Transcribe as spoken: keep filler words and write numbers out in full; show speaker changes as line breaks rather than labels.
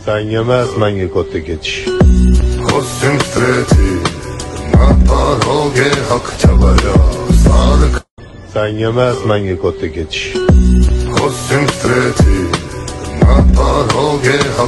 Sen yemezmen kotte geç.
Concentrati na porogie Oktября Sağlık
Sen yemezmen kotte geç.
Concentrati na porogie